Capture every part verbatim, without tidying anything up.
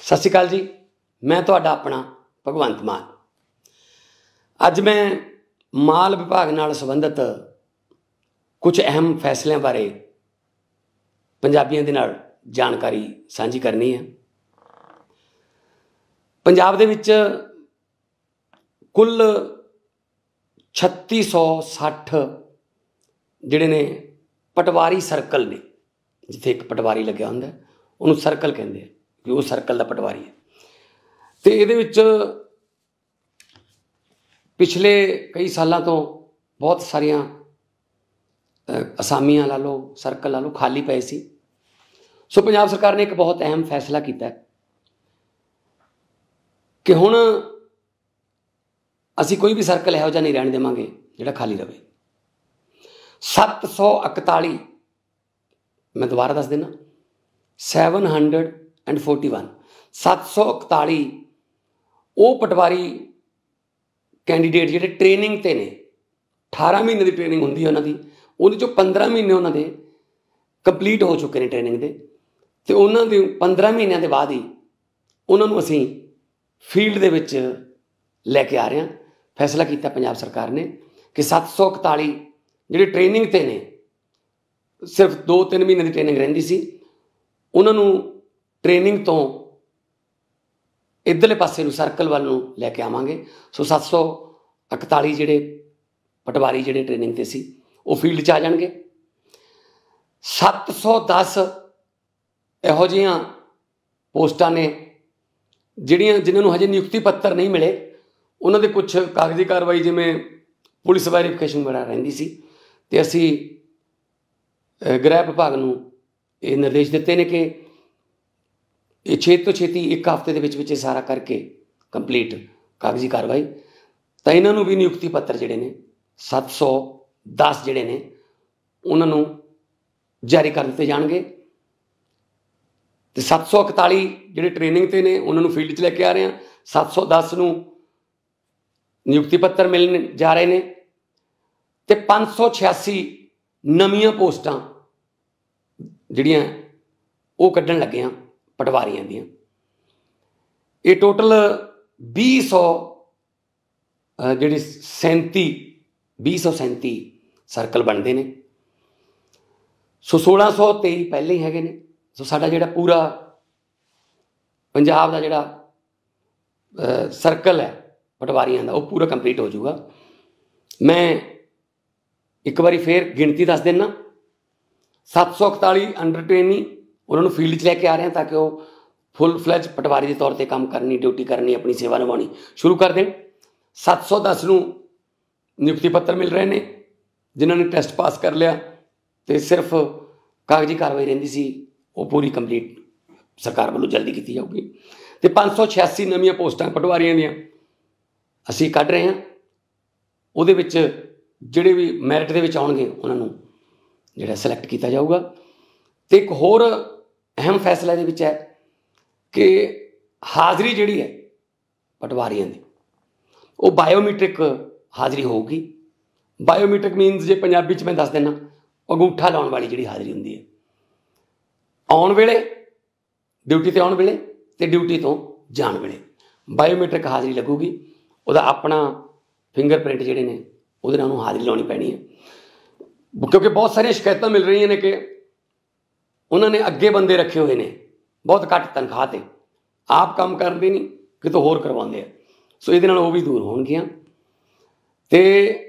सत श्री अकाल जी, मैं तुहाडा अपना भगवंत मान। अज मैं माल विभाग नाल संबंधित कुछ अहम फैसलों बारे पंजाबियों के नाल जानकारी साझी करनी है। पंजाब दे विच कुल छत्ती सौ सठ जिहड़े ने पटवारी सर्कल ने, जिथे एक पटवारी लग्या हुंदा उन्होंने सर्कल कहते हैं कि वो सर्कल का पटवारी है। तो ये पिछले कई सालों तो बहुत सारिया असामियां ला लो, सर्कल ला लो खाली पे सी। सो पंजाब सरकार ने एक बहुत अहम फैसला किया कि हुण असी कोई भी सर्कल इहो जिहा नहीं रहन देवांगे जिहड़ा खाली रहे। सत्त सौ इकताली मैं दोबारा दस देना seven hundred and forty one सत्त सौ इकताली वो पटवारी कैंडीडेट जिहड़े ट्रेनिंग ते ने, अठारह महीने की ट्रेनिंग होंदी है उन्होंने, उहदे चों पंद्रह महीने उन्होंने कंप्लीट हो चुके हैं ट्रेनिंग के, तो उन्होंने पंद्रह महीनों के बाद ही उन्होंने असी फील्ड दे विच लैके आ रहे हैं। फैसला किया पंजाब सरकार ने कि सत्त सौ इकताली जिहड़े ट्रेनिंग ते ने, सिर्फ दो तीन महीने की ट्रेनिंग रहिंदी सी, उन्होंने ट्रेनिंग तो इधरले पासे नूं सर्कल वाल नूं लैके आवांगे। सो सत्त सौ इकताली जिहड़े पटवारी जिहड़े ट्रेनिंग ते सी वो फील्ड च आ जाणगे। सत्त सौ दस इहो जिहियां पोस्टां ने जिहड़ियां जिन्हां नूं हजे नियुक्ति पत्र नहीं मिले, उन्हां दे कुछ कागजी कार्रवाई जिवें पुलिस वैरीफिकेशन वगैरह रहिंदी सी, ते असीं गृह विभाग नूं ये निर्देश दिते ने कि ये छेती तो छेती एक हफ्ते के विच विच सारा करके कंप्लीट कागजी कार्रवाई, तो इन्हों भी नियुक्ति पत्र जोड़े ने सत्त सौ दस जोड़े ने उन्होंने जारी कर दिते जाएंगे। तो सत्त सौ इकताली जोड़े ट्रेनिंग ते ने उन्होंने फील्ड च लैके आ रहे हैं, सत्त सौ दस नूं नियुक्ति पत्र मिलने जा रहे हैं, तो पाँच सौ छियासी नवीं पोस्टां जिहड़ियां वो कड्ढण लगे हैं पटवारियां दियां। ये टोटल भी सौ जिहड़े सैंती भी सौ सैंती सर्कल बनते हैं। सो सोलह सौ तेई पहले ही है ने। सो साडा जिहड़ा पूरा पंजाब का जिहड़ा सर्कल है पटवारियां का वो पूरा कंप्लीट हो जाऊगा। मैं एक बारी फिर गिनती दस देना, सत्त सौ इकताली अंडर ट्रेनी उन्होंने फील्ड च लैके आ रहे हैं ताकि वो फुल फ्लैज पटवारी के तौर पर काम करनी, ड्यूटी करनी, अपनी सेवा निभानी शुरू कर दें। सत्त सौ दस नूं नियुक्ति पत्र मिल रहे हैं, जिन्होंने टेस्ट पास कर लिया तो सिर्फ कागजी कार्रवाई रहिंदी सी वो पूरी कंप्लीट सरकार वालों जल्दी की जाऊगी। तो पाँच सौ छियासी नवीं पोस्टां पटवारियां दियां असीं कढ रहे हैं। उहदे विच जिहड़े भी मैरिट दे विच आउणगे उन्होंने जिहड़ा सिलैक्ट किया जाऊगा। तो एक होर अहम फैसला ये है कि हाज़री जिहड़ी है पटवारियों की वो बायोमीट्रिक हाज़री होगी। बायोमीट्रिक मीनस जे पंजाबी च मैं दस देना अंगूठा लाने वाली जिहड़ी हाज़री हुंदी है, आउण वेले ड्यूटी ते आउण वेले ते ड्यूटी तो जाण वेले बायोमीट्रिक हाज़री लगूगी। उहदा अपना फिंगरप्रिंट जिहड़े ने उहदे नाल उहनूं हाज़री लाउणी पैणी है, क्योंकि बहुत सारिया शिकायतां मिल रही ने कि उन्होंने अगे बंदे रखे हुए हैं बहुत घट तनख्वाह ते, आप काम करते नहीं कितों होर करवाते हैं। सो ये वो भी दूर होणगियां। ते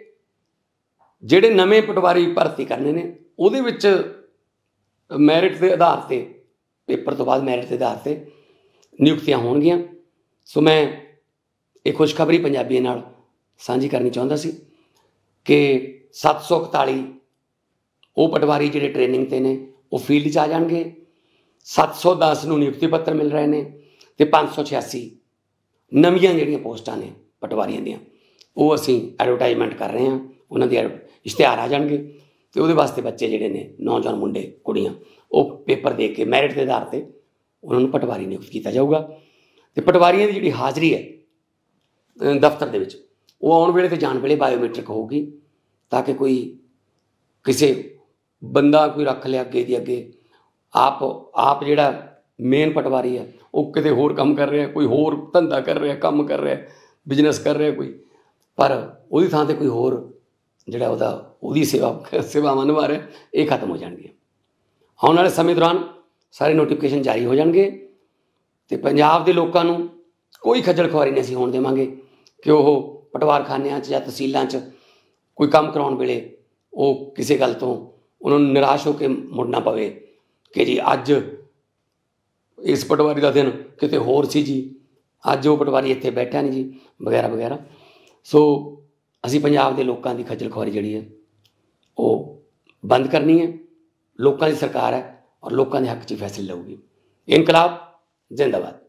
जिहड़े नवे पटवारी भर्ती करने ने उहदे विच मैरिट के आधार पर पेपर तो बाद मैरिट के आधार पर नियुक्तियां होणगियां। सो मैं एक खुशखबरी पंजाबियों नाल साझी करनी चाहुंदा सी कि सत्त सौ इकताली वो पटवारी जिहड़े ट्रेनिंग ते ने वो फील्ड च आ जाएंगे। सत्त सौ दस नूं नियुक्ति पत्र मिल रहे हैं, तो पाँच सौ छियासी नवीं जिहड़ियां पोस्टां ने पटवारियां दियां वो असीं एडवरटाइजमेंट कर रहे हैं, उन्होंने इश्तिहार आ जाएंगे। तो वो वास्ते बच्चे जिहड़े ने नौजवान मुंडे कुड़ियां वो पेपर दे के मैरिट के आधार पर उन्होंने पटवारी नियुक्त किया जाऊगा। तो पटवारियों की जिहड़ी हाज़री है दफ्तर दे विच वो आउण वेले ते जाण वेले बायोमीट्रिक होगी, ताकि कोई किसी बंदा कोई रख लिया अगे दी अगे आप आप जिहड़ा मेन पटवारी है ਉਹ ਕਿਤੇ ਹੋਰ ਕੰਮ ਕਰ ਰਿਹਾ, ਕੋਈ ਹੋਰ ਧੰਦਾ ਕਰ ਰਿਹਾ, ਕੰਮ ਕਰ ਰਿਹਾ, ਬਿਜ਼ਨਸ ਕਰ ਰਿਹਾ ਕੋਈ, ਪਰ ਉਹਦੀ ਥਾਂ 'ਤੇ ਕੋਈ ਹੋਰ ਜਿਹੜਾ ਉਹਦਾ ਉਹਦੀ ਸੇਵਾ ਸੇਵਾਵਾਂ ਨਿਭਾ ਰਿਹਾ, ਇਹ ਖਤਮ ਹੋ ਜਾਣਗੀਆਂ। ਆਉਣ ਵਾਲੇ ਸਮੇਂ ਦੌਰਾਨ ਸਾਰੇ ਨੋਟੀਫਿਕੇਸ਼ਨ ਜਾਰੀ ਹੋ ਜਾਣਗੇ ਅਤੇ ਪੰਜਾਬ ਦੇ ਲੋਕਾਂ ਨੂੰ ਕੋਈ ਖੱਜਲ ਖੁਆਰੀ ਨਹੀਂ ਅਸੀਂ ਹੋਣ ਦੇਵਾਂਗੇ ਕਿ ਉਹ ਪਟਵਾਰਖਾਨਿਆਂ 'ਚ ਜਾਂ ਤਹਿਸੀਲਾਂ 'ਚ ਕੋਈ ਕੰਮ ਕਰਾਉਣ ਵੇਲੇ ਉਹ ਕਿਸੇ ਗੱਲ ਤੋਂ ਉਹਨਾਂ ਨੂੰ ਨਿਰਾਸ਼ ਹੋ ਕੇ ਮੁੜਨਾ ਪਵੇ ਕਿ ਜੀ ਅੱਜ ਇਸ ਪਟਵਾਰੀ ਦਾ ਦਿਨ ਕਿਤੇ ਹੋਰ ਸੀ ਜੀ, ਅੱਜ ਉਹ ਪਟਵਾਰੀ ਇੱਥੇ ਬੈਠਾ ਨਹੀਂ ਜੀ, ਵਗੈਰਾ ਵਗੈਰਾ। ਸੋ ਅਸੀਂ ਪੰਜਾਬ ਦੇ ਲੋਕਾਂ ਦੀ ਖੱਜਲ ਖੁਆਰੀ ਜਿਹੜੀ ਹੈ ਉਹ ਬੰਦ ਕਰਨੀ ਹੈ। ਲੋਕਾਂ ਦੀ ਸਰਕਾਰ ਹੈ ਔਰ ਲੋਕਾਂ ਦੇ ਹੱਕ 'ਚ ਫੈਸਲੇ ਲਊਗੀ। ਇਨਕਲਾਬ ਜ਼ਿੰਦਾਬਾਦ।